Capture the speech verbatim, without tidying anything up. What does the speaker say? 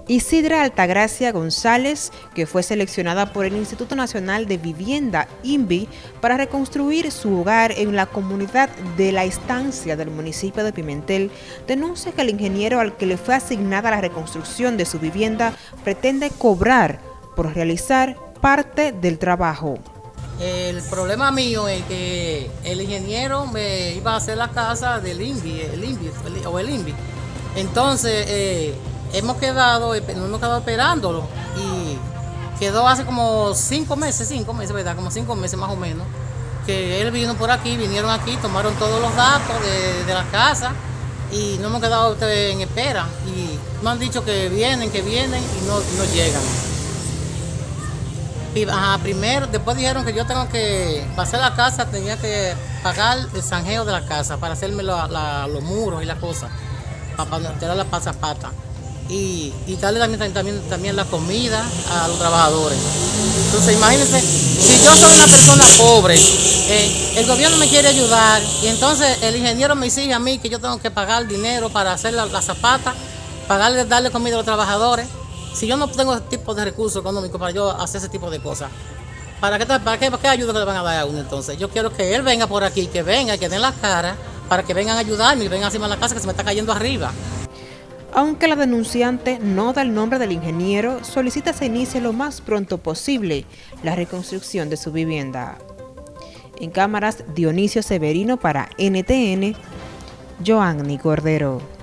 Isidra Altagracia González, que fue seleccionada por el Instituto Nacional de Vivienda, INVI, para reconstruir su hogar en la comunidad de La Estancia del municipio de Pimentel, denuncia que el ingeniero al que le fue asignada la reconstrucción de su vivienda pretende cobrar por realizar parte del trabajo. El problema mío es que el ingeniero me iba a hacer la casa del INVI, el INVI o el INVI. Entonces, eh, hemos quedado, nos hemos quedado esperándolo y quedó hace como cinco meses, cinco meses, ¿verdad? Como cinco meses más o menos, que él vino por aquí, vinieron aquí, tomaron todos los datos de, de la casa y no hemos quedado en espera. Y nos han dicho que vienen, que vienen y no, no llegan. Ajá, primero, después dijeron que yo tengo que, para hacer la casa, tenía que pagar el zanjeo de la casa para hacerme la, la, los muros y las cosas, para, para tirar la pasapata. Y, y darle también, también, también la comida a los trabajadores. Entonces, imagínense, si yo soy una persona pobre, eh, el gobierno me quiere ayudar, y entonces el ingeniero me exige a mí que yo tengo que pagar dinero para hacer la, la zapata, pagarle, darle comida a los trabajadores. Si yo no tengo ese tipo de recursos económicos para yo hacer ese tipo de cosas, ¿para qué, para qué, para qué ayuda que le van a dar a uno entonces? Yo quiero que él venga por aquí, que venga, que den la cara, para que vengan a ayudarme y vengan encima de la casa que se me está cayendo arriba. Aunque la denunciante no da el nombre del ingeniero, solicita se inicie lo más pronto posible la reconstrucción de su vivienda. En cámaras, Dionisio Severino para N T N, Joanny Cordero.